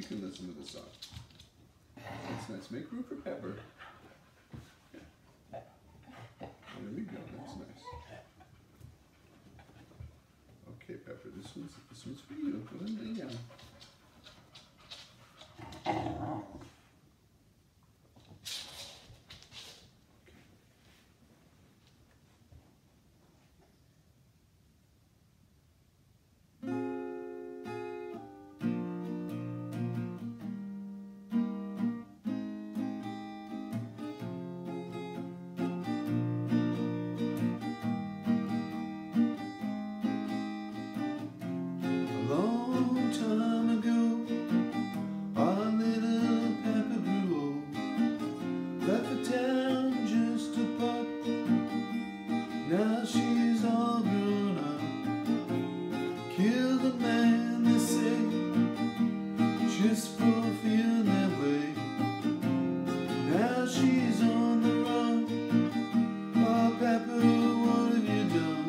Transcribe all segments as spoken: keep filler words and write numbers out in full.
you can listen to the song. That's nice. Make room for Pepper. There we go. That's nice. Okay, Pepper. This one's this one's for you. Go ahead and lay down. Now she's all grown up. Killed a man, they say, just for feeling that way. Now she's on the run. Oh, Pepper, what have you done?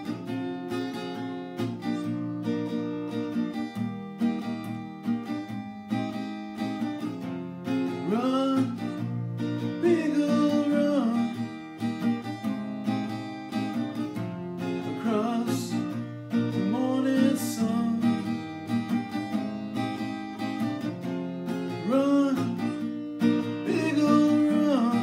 Run, Beagle Run, across the morning sun. Run, Beagle Run.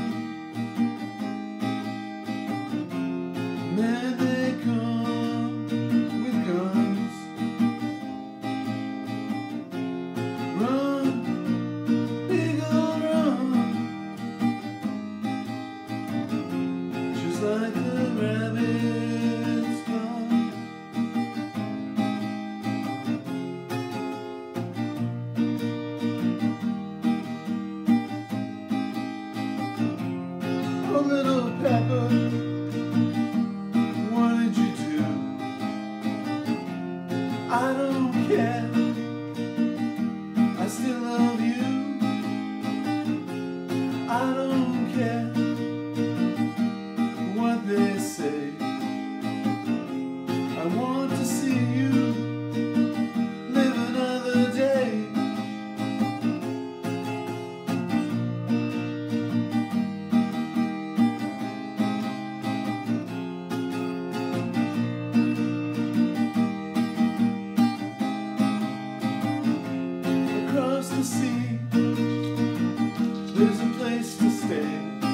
Men, they come with guns. Run, Beagle Run, just like the rabbits gone. Oh, little Pepper, what did you do? I don't care, I still love you. I don't care what they say. I want to see you live another day. Across the sea, there's a place to stay.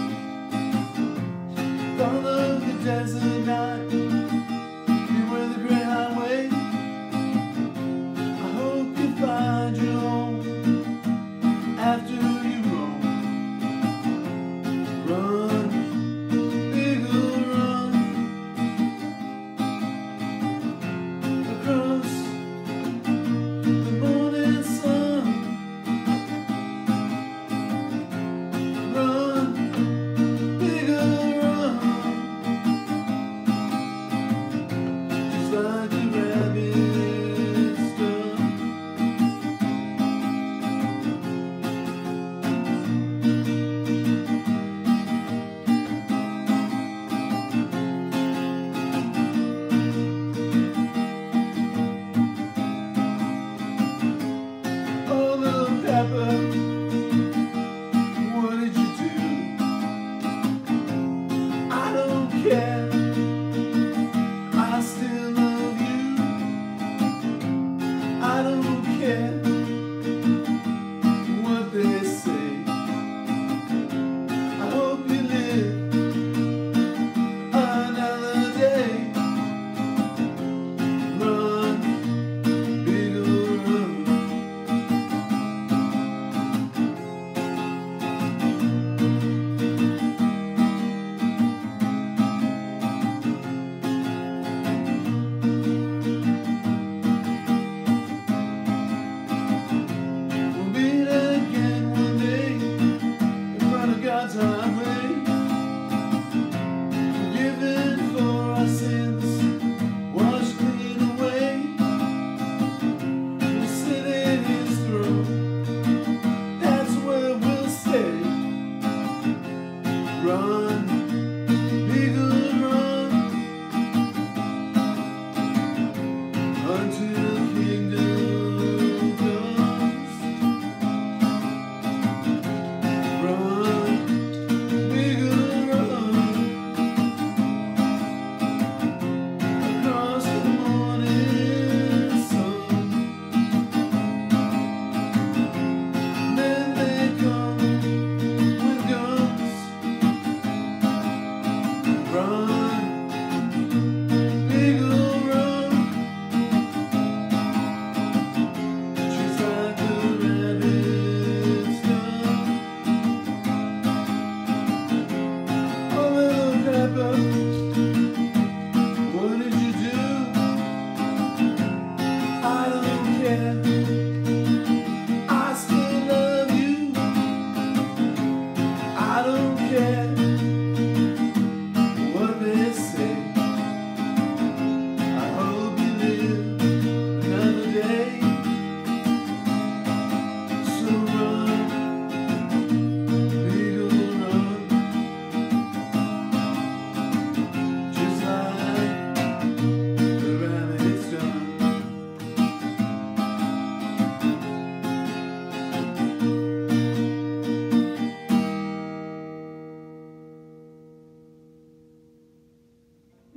Follow the desert night, beware the great highway. I hope you find your home after you roam. Run, Beagle Run, across the morning sun.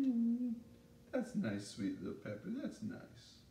Mm, that's nice, sweet little Pepper. That's nice.